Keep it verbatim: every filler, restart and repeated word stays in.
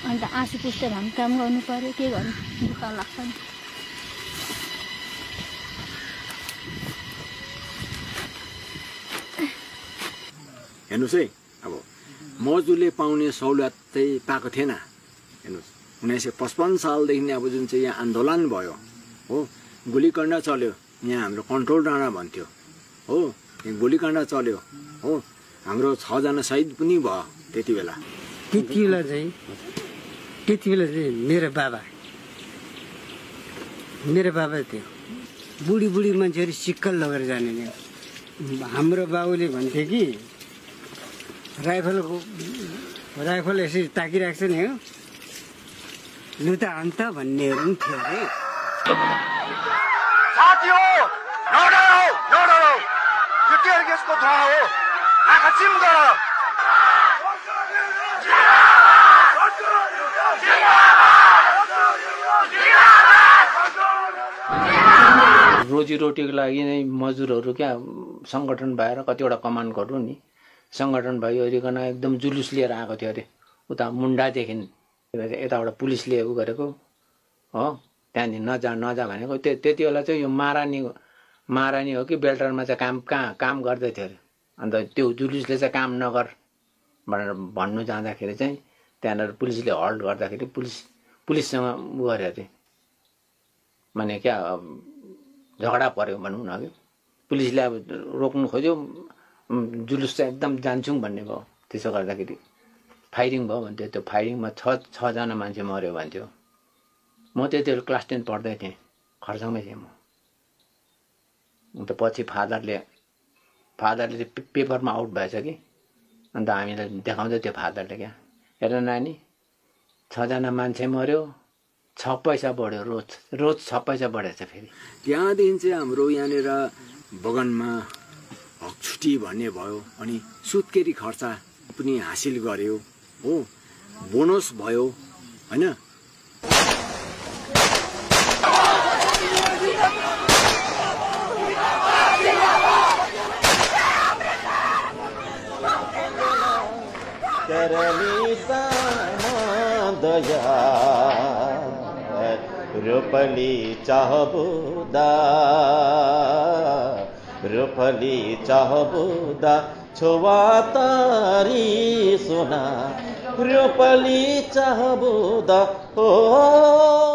अन्त आँसु पुस्टेर हामी काम गर्नु पर्यो के गर्नु दुःख लाग्छ नि हेर्नुस् है अब मजदुरले पाउने सहुलियत चाहिँ पाएको थिएन हेर्नुस् उन्नाइस सय पचपन्न सालदेखि अब जुन चाहिँ यहाँ आन्दोलन भयो हो गोलीकाण्ड चल्यो यहाँ हाम्रो कन्ट्रोल डाँडा भन्थ्यो हो गोलीकाण्ड चल्यो हो हाम्रो छजना शहीद पनि भयो त्यति बेला त्यति बेला चाहिँ त्यति बेला चाहिँ मेरो बाबा मेरो बाबा थियो बुढी बुढी मान्छेहरू सिक्कल लगेर जाने नि हाम्रो बाबुले भन्थे कि राइफलको राइफल यसरी ताकिरहेको छ नि हो लु त अन्त भन्नेहरू पनि थियो अरे साथी हो नडराउ नडराउ यो टियर ग्यासको धुवा हो आँखा चिम गर रोजीरोटीको लागि नै मजदुरहरू क्या सङ्गठन भएर कतिवटा कमानहरू नि सङ्गठन भइवरिकन एकदम जुलुस लिएर आएको थियो अरे उता मुन्डादेखि यताबाट पुलिसले उ गरेको हो त्यहाँदेखि नजा नजा भनेको त्यो त्यति बेला चाहिँ यो महारानी महारानी हो कि बेल्टरमा चाहिँ काम कहाँ काम गर्दै थियो अरे अन्त त्यो जुलुसले चाहिँ काम नगर भनेर भन्नु जाँदाखेरि चाहिँ त्यहाँनिर पुलिसले हल्ट गर्दाखेरि पुलिस पुलिससँग उ गऱ्यो अरे माने क्या झगडा पऱ्यो भनौँ न कि पुलिसले अब रोक्नु खोज्यो जुलुस चाहिँ एकदम जान्छौँ भन्ने भयो त्यसो गर्दाखेरि फायरिङ भयो भन्थ्यो त्यो फायरिङमा छ छजना मान्छे मऱ्यो भन्थ्यो म त्यति बेला क्लास टेन पढ्दै थिएँ खरसाङमै थिएँ म अन्त पछि फादरले फादरले पेपरमा आउट भएछ कि अन्त हामीलाई देखाउँदै थियो फादरले क्या हेर नानी छजना मान्छे मऱ्यो छ पैसा बढ्यो रोज रोज छ पैसा बढेछ फेरि त्यहाँदेखि चाहिँ हाम्रो यहाँनिर बगानमा हक छुट्टी भन्ने भयो अनि सुत्केरी खर्च पनि हासिल गर्यो हो बोनस भयो हैन रोपली चाहबुदा रोपली चाहबुदा छोवा तारी सोना रोपली चाहबुदा हो